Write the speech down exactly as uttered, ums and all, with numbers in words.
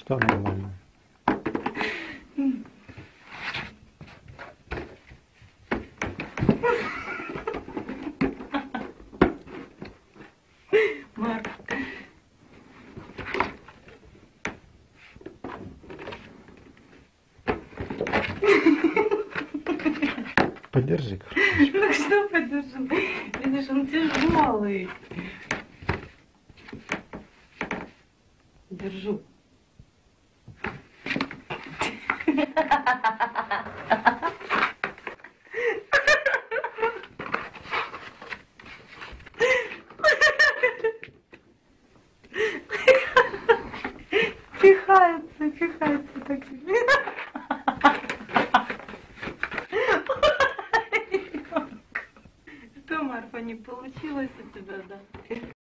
Что нормально? Марфа. Подержи коробочку. Ну что подержу? Видишь, он тяжелый. Держу. Пихается, пихается так. Что, Марфа, не получилось у тебя, да?